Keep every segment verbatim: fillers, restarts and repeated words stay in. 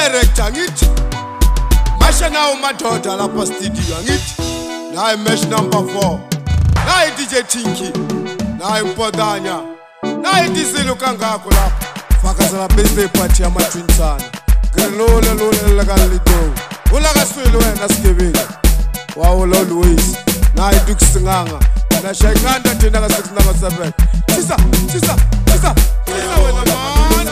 director ngithi masha nawo madoda lapha studio ngithi nayi mesh number four nayi D J Tinky nayi Mpodanya nayi Dizilo kangako lapha fakazela birthday party ya Matwinsana Grelole lole la galito ula kaswile wena Skebile wawo always nayi Duke Senganga na Senganga thina ka six number seven sisa sisa sisa sisa wena man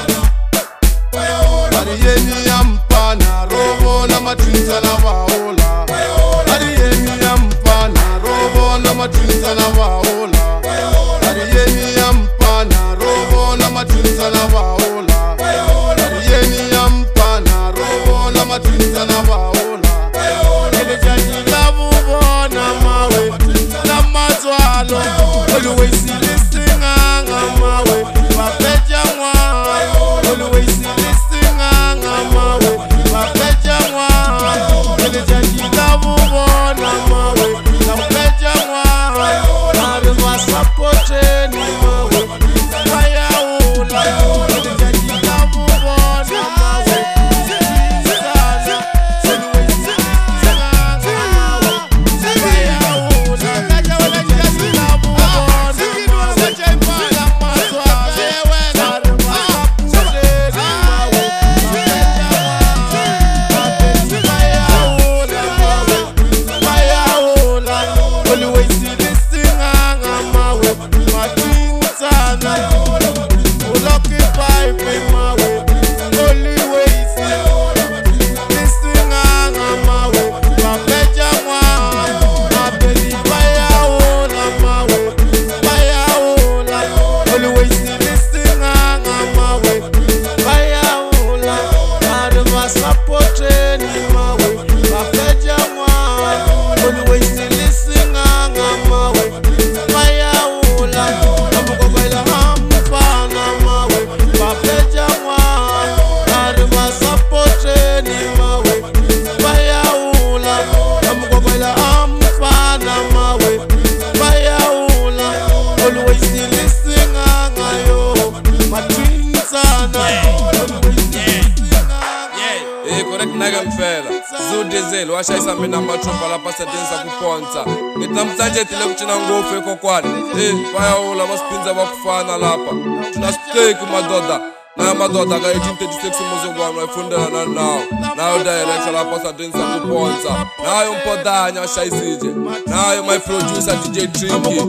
ari yeni yampana robo na Matwinsana waola ari yeni yampana robo na Matwinsana waola ari yeni yampana robo na Matwinsana waola ari yeni yampana robo na Matwinsana waola ele jaji labu bona mawe na mazwalo always listening anga mawe papeja mwa always listening anga mawe papeja mwa ele jaji labu bona mawe papeja mwa ari masapote ni mawe faya ula ele jaji labu bona mawe Zudizelo washayisa mina matrompa lapha sedenza kuponza ngitamhlanje tile kuchina ngofu ekokwani eh bayawula basipinza bakufana lapha tuna steak madoda na madoda ka eighteen thirty-six Mozukwane wayifundela na now nayo director lapha sedenza kuponza nayo Mpodanya washayisije nayo my producer D J Tinky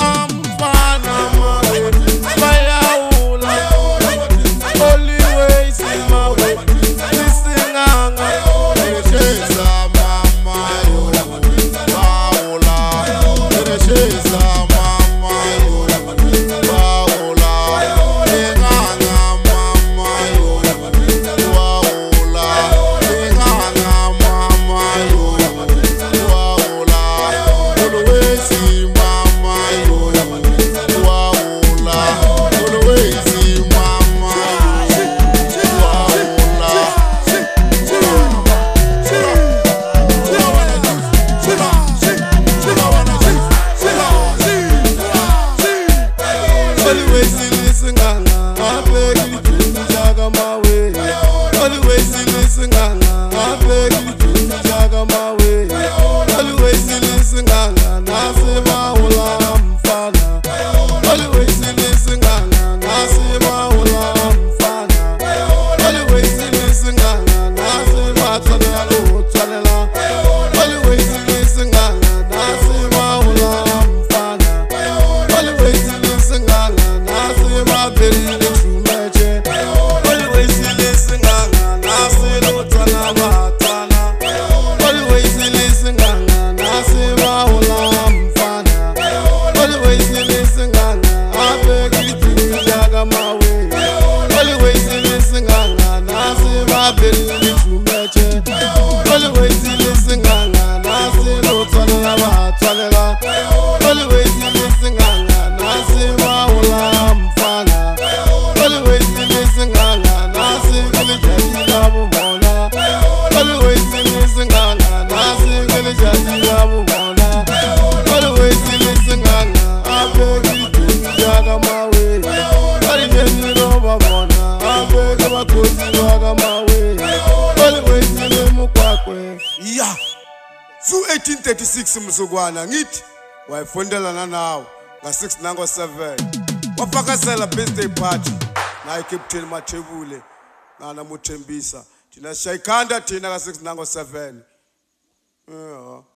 always in my way listening anga Teresa mama yo Paola Teresa mama yo Paola Senganga mama yo Paola Senganga mama yo Paola always mama yo Zu eighteen thirty-six Mozukwane ngithi wayifondelana nawo nga six nango seven wafakazela birthday party na Captain Mathebule na Muthembisa thina shayikhanda thina ka six nango seven. Yeah.